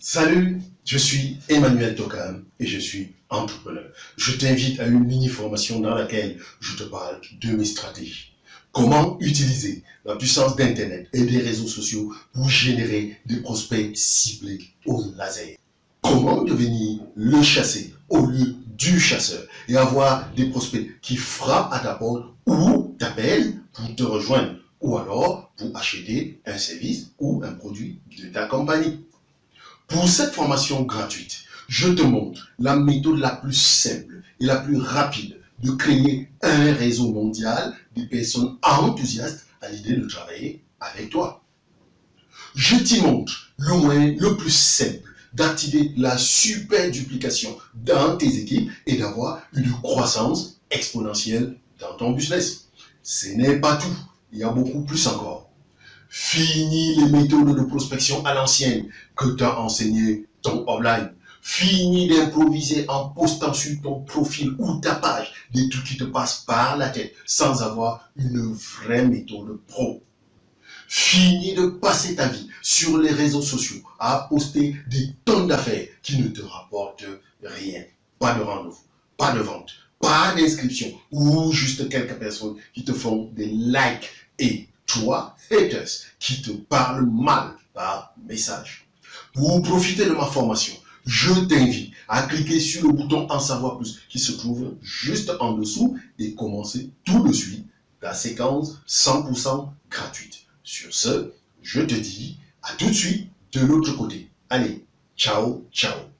Salut, je suis Emmanuel Tokam et je suis entrepreneur. Je t'invite à une mini-formation dans laquelle je te parle de mes stratégies. Comment utiliser la puissance d'Internet et des réseaux sociaux pour générer des prospects ciblés au laser. Comment devenir le chassé au lieu du chasseur et avoir des prospects qui frappent à ta porte ou t'appellent pour te rejoindre ou alors pour acheter un service ou un produit de ta compagnie. Pour cette formation gratuite, je te montre la méthode la plus simple et la plus rapide de créer un réseau mondial de personnes enthousiastes à l'idée de travailler avec toi. Je t'y montre le moyen le plus simple d'activer la super duplication dans tes équipes et d'avoir une croissance exponentielle dans ton business. Ce n'est pas tout, il y a beaucoup plus encore. Fini les méthodes de prospection à l'ancienne que t'a enseigné ton online. Fini d'improviser en postant sur ton profil ou ta page des trucs qui te passent par la tête sans avoir une vraie méthode pro. Fini de passer ta vie sur les réseaux sociaux à poster des tonnes d'affaires qui ne te rapportent rien. Pas de rendez-vous, pas de vente, pas d'inscription ou juste quelques personnes qui te font des likes et toi, haters, qui te parlent mal par message. Pour profiter de ma formation, je t'invite à cliquer sur le bouton en savoir plus qui se trouve juste en dessous et commencer tout de suite ta séquence 100% gratuite. Sur ce, je te dis à tout de suite de l'autre côté. Allez, ciao, ciao.